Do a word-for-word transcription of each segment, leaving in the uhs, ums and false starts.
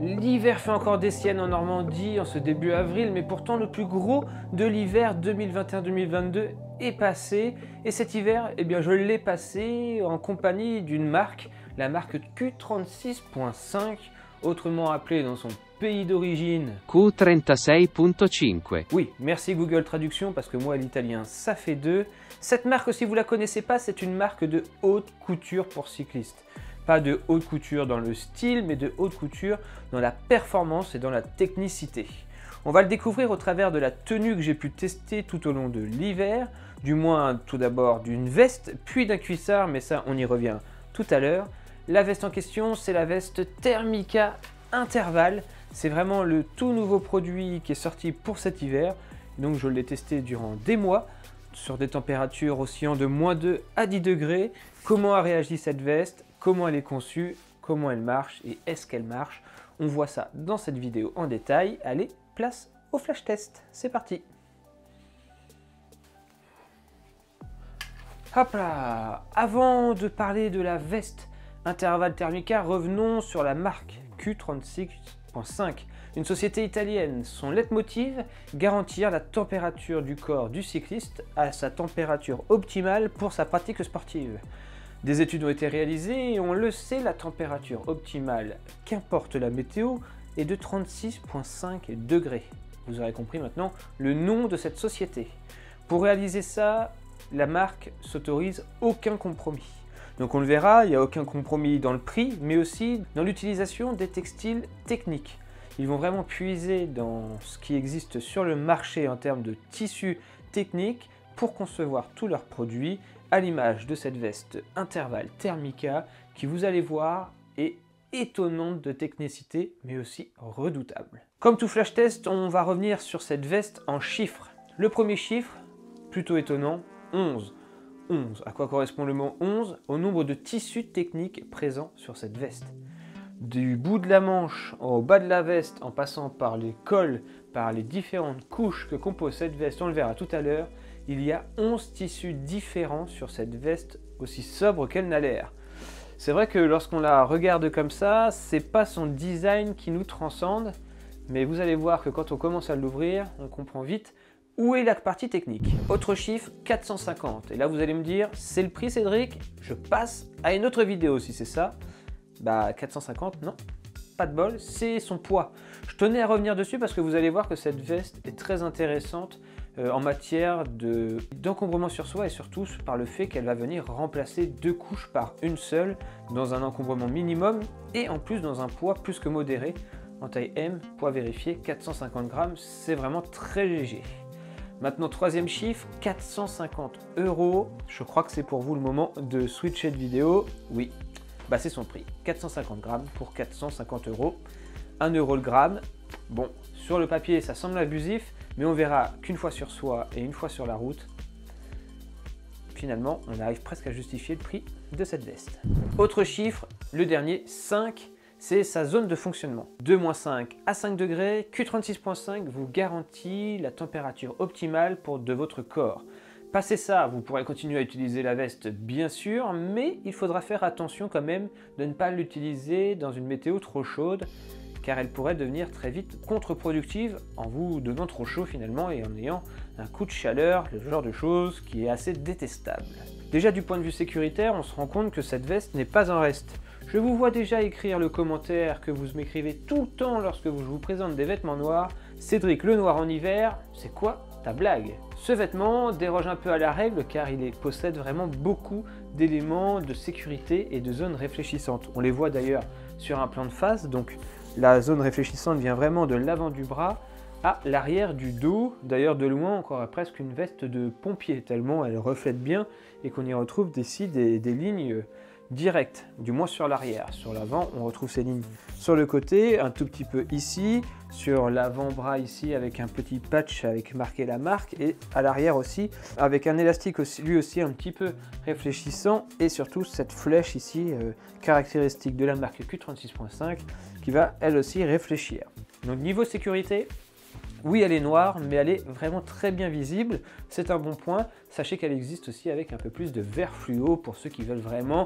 L'hiver fait encore des siennes en Normandie en ce début avril, mais pourtant le plus gros de l'hiver deux mille vingt et un deux mille vingt-deux est passé. Et cet hiver, eh bien, je l'ai passé en compagnie d'une marque, la marque Q trente-six point cinq, autrement appelée dans son pays d'origine Q trentassei punto cinque. Oui, merci Google Traduction, parce que moi l'italien ça fait deux. Cette marque, si vous ne la connaissez pas, c'est une marque de haute couture pour cyclistes. Pas de haute couture dans le style, mais de haute couture dans la performance et dans la technicité. On va le découvrir au travers de la tenue que j'ai pu tester tout au long de l'hiver, du moins tout d'abord d'une veste, puis d'un cuissard, mais ça on y revient tout à l'heure. La veste en question, c'est la veste Thermica Interval. C'est vraiment le tout nouveau produit qui est sorti pour cet hiver. Donc je l'ai testé durant des mois, sur des températures oscillant de moins deux à dix degrés. Comment a réagi cette veste? Comment elle est conçue, comment elle marche et est-ce qu'elle marche? On voit ça dans cette vidéo en détail. Allez, place au flash test, c'est parti. Hop là! Avant de parler de la veste Interval Thermica, revenons sur la marque Q trente-six point cinq, une société italienne. Son leitmotiv, garantir la température du corps du cycliste à sa température optimale pour sa pratique sportive. Des études ont été réalisées et on le sait, la température optimale, qu'importe la météo, est de trente-six virgule cinq degrés. Vous aurez compris maintenant le nom de cette société. Pour réaliser ça, la marque s'autorise aucun compromis. Donc on le verra, il n'y a aucun compromis dans le prix, mais aussi dans l'utilisation des textiles techniques. Ils vont vraiment puiser dans ce qui existe sur le marché en termes de tissus techniques pour concevoir tous leurs produits, à l'image de cette veste Interval Thermica qui, vous allez voir, est étonnante de technicité mais aussi redoutable. Comme tout flash test, on va revenir sur cette veste en chiffres. Le premier chiffre, plutôt étonnant, onze. onze. À quoi correspond le mot onze? Au nombre de tissus techniques présents sur cette veste. Du bout de la manche au bas de la veste, en passant par les cols, par les différentes couches que compose cette veste, on le verra tout à l'heure, il y a onze tissus différents sur cette veste, aussi sobre qu'elle n'a l'air. C'est vrai que lorsqu'on la regarde comme ça, c'est pas son design qui nous transcende, mais vous allez voir que quand on commence à l'ouvrir, on comprend vite où est la partie technique. Autre chiffre, quatre cent cinquante. Et là vous allez me dire, c'est le prix Cédric? Je passe à une autre vidéo si c'est ça. Bah quatre cent cinquante, non, pas de bol, c'est son poids. Je tenais à revenir dessus parce que vous allez voir que cette veste est très intéressante euh, en matière de, d'encombrement sur soi et surtout par le fait qu'elle va venir remplacer deux couches par une seule dans un encombrement minimum et en plus dans un poids plus que modéré. En taille M, poids vérifié, quatre cent cinquante grammes, c'est vraiment très léger. Maintenant, troisième chiffre, quatre cent cinquante euros. Je crois que c'est pour vous le moment de switcher de vidéo. Oui, bah c'est son prix. quatre cent cinquante grammes pour quatre cent cinquante euros. un euro le gramme. Bon, sur le papier, ça semble abusif, mais on verra qu'une fois sur soi et une fois sur la route, finalement, on arrive presque à justifier le prix de cette veste. Autre chiffre, le dernier, cinq. C'est sa zone de fonctionnement. de moins cinq à cinq degrés, Q trente-six point cinq vous garantit la température optimale pour de votre corps. Passé ça, vous pourrez continuer à utiliser la veste bien sûr, mais il faudra faire attention quand même de ne pas l'utiliser dans une météo trop chaude, car elle pourrait devenir très vite contre-productive en vous donnant trop chaud finalement et en ayant un coup de chaleur, le genre de choses qui est assez détestable. Déjà du point de vue sécuritaire, on se rend compte que cette veste n'est pas un reste. Je vous vois déjà écrire le commentaire que vous m'écrivez tout le temps lorsque je vous présente des vêtements noirs. Cédric, le noir en hiver, c'est quoi ta blague? Ce vêtement déroge un peu à la règle car il est, possède vraiment beaucoup d'éléments de sécurité et de zones réfléchissantes. On les voit d'ailleurs sur un plan de face, donc la zone réfléchissante vient vraiment de l'avant du bras à l'arrière du dos. D'ailleurs de loin, on croirait presque une veste de pompier tellement elle reflète bien et qu'on y retrouve ici des, des lignes direct, du moins sur l'arrière. Sur l'avant, on retrouve ces lignes sur le côté, un tout petit peu ici, sur l'avant-bras ici avec un petit patch avec marqué la marque et à l'arrière aussi avec un élastique aussi, lui aussi un petit peu réfléchissant et surtout cette flèche ici euh, caractéristique de la marque Q trente-six point cinq qui va elle aussi réfléchir. Donc niveau sécurité, oui, elle est noire, mais elle est vraiment très bien visible. C'est un bon point. Sachez qu'elle existe aussi avec un peu plus de vert fluo pour ceux qui veulent vraiment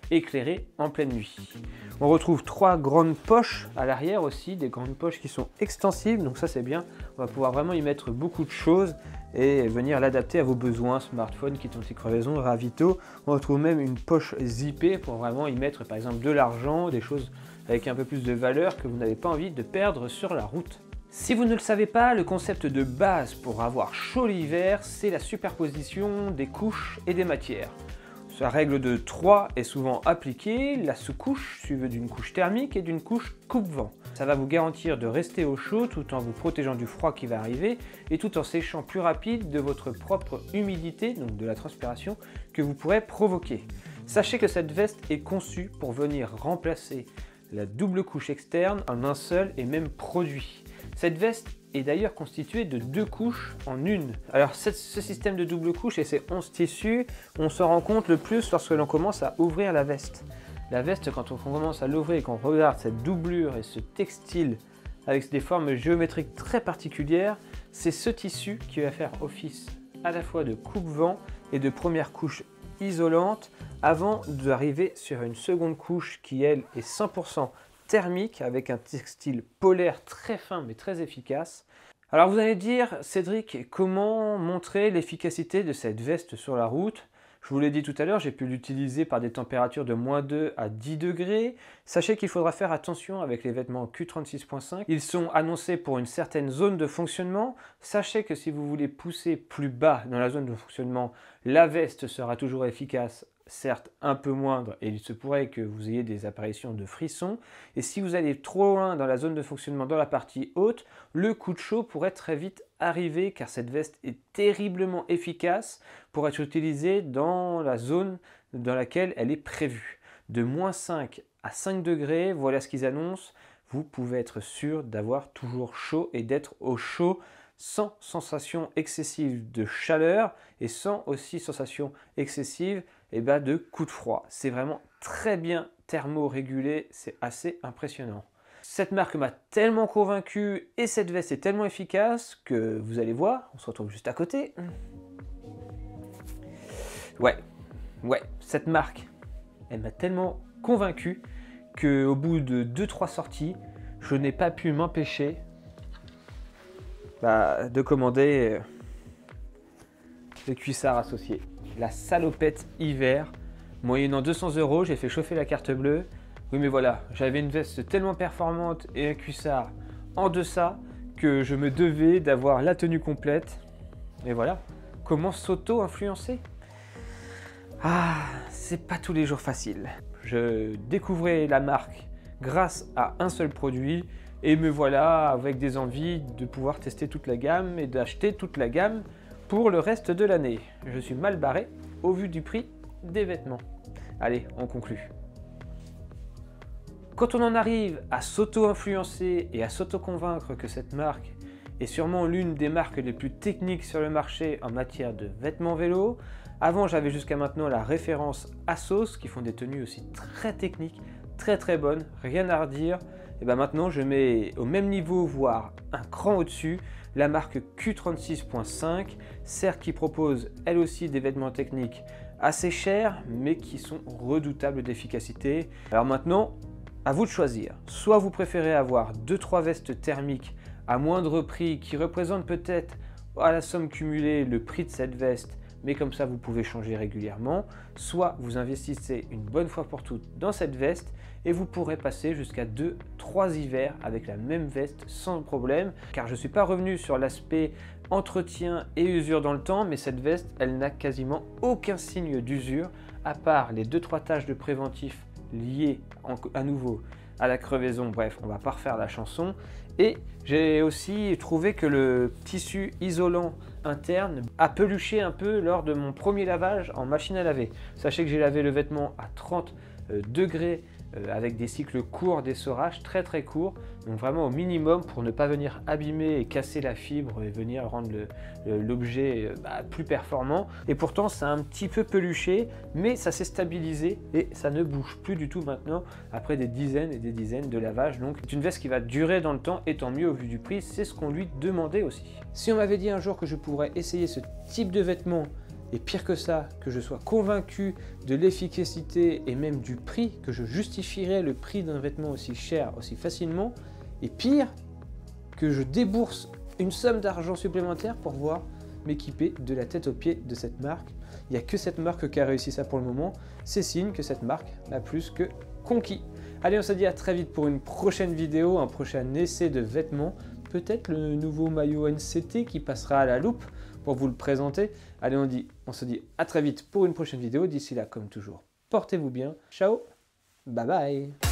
éclairé en pleine nuit. On retrouve trois grandes poches à l'arrière aussi, des grandes poches qui sont extensibles, donc ça c'est bien. On va pouvoir vraiment y mettre beaucoup de choses et venir l'adapter à vos besoins, smartphone, kit anti-crevaison, ravito. On retrouve même une poche zippée pour vraiment y mettre par exemple de l'argent, des choses avec un peu plus de valeur que vous n'avez pas envie de perdre sur la route. Si vous ne le savez pas, le concept de base pour avoir chaud l'hiver, c'est la superposition des couches et des matières. La règle de trois est souvent appliquée, la sous-couche suivie d'une couche thermique et d'une couche coupe-vent. Ça va vous garantir de rester au chaud tout en vous protégeant du froid qui va arriver et tout en séchant plus rapide de votre propre humidité, donc de la transpiration, que vous pourrez provoquer. Sachez que cette veste est conçue pour venir remplacer la double couche externe en un seul et même produit. Cette veste est d'ailleurs constituée de deux couches en une. Alors ce système de double couche et ces onze tissus, on s'en rend compte le plus lorsque l'on commence à ouvrir la veste. La veste, quand on commence à l'ouvrir et qu'on regarde cette doublure et ce textile avec des formes géométriques très particulières, c'est ce tissu qui va faire office à la fois de coupe-vent et de première couche isolante avant d'arriver sur une seconde couche qui elle est cent pour cent thermique avec un textile polaire très fin mais très efficace. Alors vous allez dire, Cédric, comment montrer l'efficacité de cette veste sur la route? Je vous l'ai dit tout à l'heure, j'ai pu l'utiliser par des températures de moins deux à dix degrés. Sachez qu'il faudra faire attention avec les vêtements Q trente-six point cinq. Ils sont annoncés pour une certaine zone de fonctionnement. Sachez que si vous voulez pousser plus bas dans la zone de fonctionnement, la veste sera toujours efficace, certes un peu moindre, et il se pourrait que vous ayez des apparitions de frissons. Et si vous allez trop loin dans la zone de fonctionnement, dans la partie haute, le coup de chaud pourrait très vite arriver, car cette veste est terriblement efficace pour être utilisée dans la zone dans laquelle elle est prévue. De moins cinq à cinq degrés, voilà ce qu'ils annoncent. Vous pouvez être sûr d'avoir toujours chaud et d'être au chaud sans sensation excessive de chaleur et sans aussi sensation excessive et ben, de coup de froid. C'est vraiment très bien thermorégulé, c'est assez impressionnant. Cette marque m'a tellement convaincu et cette veste est tellement efficace que vous allez voir, on se retrouve juste à côté. Ouais, ouais, cette marque, elle m'a tellement convaincu qu'au bout de deux trois sorties, je n'ai pas pu m'empêcher bah, de commander le cuissard associé. La salopette hiver, moyennant deux cents euros, j'ai fait chauffer la carte bleue. Oui mais voilà, j'avais une veste tellement performante et un cuissard en deçà que je me devais d'avoir la tenue complète. Et voilà, comment s'auto-influencer? Ah, c'est pas tous les jours facile. Je découvrais la marque grâce à un seul produit et me voilà avec des envies de pouvoir tester toute la gamme et d'acheter toute la gamme pour le reste de l'année. Je suis mal barré au vu du prix des vêtements. Allez, on conclut. Quand on en arrive à s'auto-influencer et à s'auto-convaincre que cette marque est sûrement l'une des marques les plus techniques sur le marché en matière de vêtements vélo, avant j'avais jusqu'à maintenant la référence Assos qui font des tenues aussi très techniques, très très bonnes, rien à redire. Et ben maintenant je mets au même niveau, voire un cran au-dessus, la marque Q trente-six point cinq, certes qui propose elle aussi des vêtements techniques assez chers, mais qui sont redoutables d'efficacité. Alors maintenant, à vous de choisir. Soit vous préférez avoir deux trois vestes thermiques à moindre prix qui représentent peut-être à la somme cumulée le prix de cette veste, mais comme ça vous pouvez changer régulièrement, soit vous investissez une bonne fois pour toutes dans cette veste et vous pourrez passer jusqu'à deux trois hivers avec la même veste sans problème, car je ne suis pas revenu sur l'aspect entretien et usure dans le temps, mais cette veste elle n'a quasiment aucun signe d'usure à part les deux trois taches de préventif liées en, à nouveau à la crevaison. Bref, on va pas refaire la chanson. Et j'ai aussi trouvé que le tissu isolant interne a peluché un peu lors de mon premier lavage en machine à laver. Sachez que j'ai lavé le vêtement à trente degrés euh, avec des cycles courts d'essorage, très très courts, donc vraiment au minimum pour ne pas venir abîmer et casser la fibre et venir rendre l'objet euh, bah, plus performant. Et pourtant ça a un petit peu peluché, mais ça s'est stabilisé et ça ne bouge plus du tout maintenant après des dizaines et des dizaines de lavages. Donc c'est une veste qui va durer dans le temps et tant mieux au vu du prix, c'est ce qu'on lui demandait aussi. Si on m'avait dit un jour que je pourrais essayer ce type de vêtements Et pire que ça, que je sois convaincu de l'efficacité et même du prix, que je justifierais le prix d'un vêtement aussi cher, aussi facilement. Et pire, que je débourse une somme d'argent supplémentaire pour pouvoir m'équiper de la tête aux pieds de cette marque. Il n'y a que cette marque qui a réussi ça pour le moment. C'est signe que cette marque l'a plus que conquis. Allez, on se dit à très vite pour une prochaine vidéo, un prochain essai de vêtements. Peut-être le nouveau maillot N C T qui passera à la loupe pour vous le présenter. Allez, on, dit, on se dit à très vite pour une prochaine vidéo. D'ici là, comme toujours, portez-vous bien. Ciao, bye bye.